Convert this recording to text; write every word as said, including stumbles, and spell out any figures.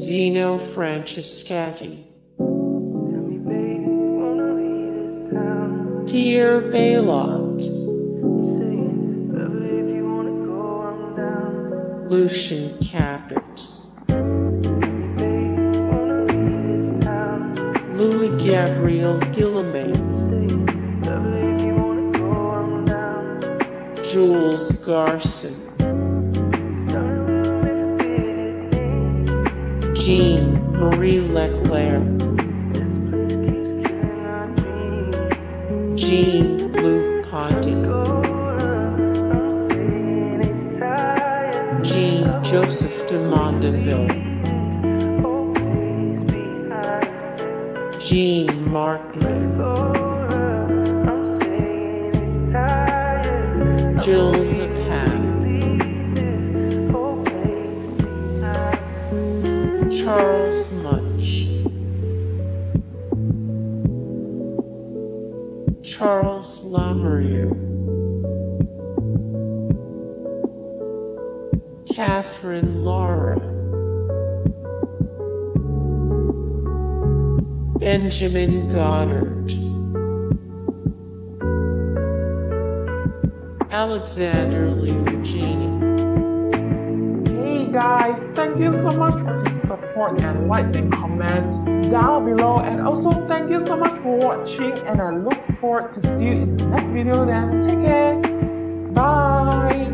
Zino Francescatti, Pierre Baillot, Lucien Capet, Louis-Gabriel Guillemain, Jules Garcin, Jean-Marie Leclair, Jean-Luc Ponty, Jean-Joseph de Mondonville, Jean Martinon, Gilles Apap, Charles Mnch, Charles Lamoureux, Catherine Lara, Benjamin Godard, Alexandre Luigini. Hey guys, thank you so much for the support and likes and comments down below, and also thank you so much for watching, and I look forward to see you in the next video. Then take care, bye.